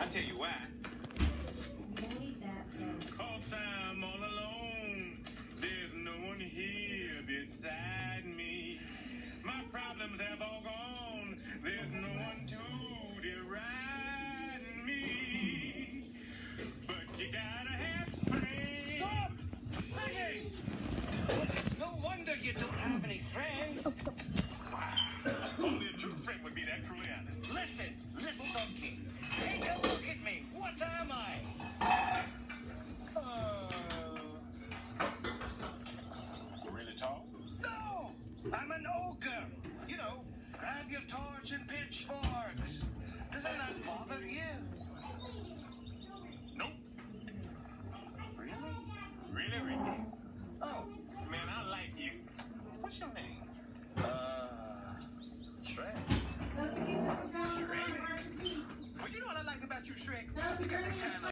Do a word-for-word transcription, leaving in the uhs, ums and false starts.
I'll tell you why. Cause I'm all alone. There's no one here beside me. My problems have all gone. There's no one to deride me. But you gotta have friends. Stop singing! It's no wonder you don't have any friends. Wow. Only a true friend would be that truly honest. Listen, little donkey. Take a look at me. What am I? Oh. Really tall? No! I'm an ogre. You know, grab your torch and pitchforks. Does that not bother you? Nope. Really? Really, really. Oh. Man, I like you. What's your name? Uh, Shrek. Shrek. Well, you know what I like about you, Shrek? You got the kind of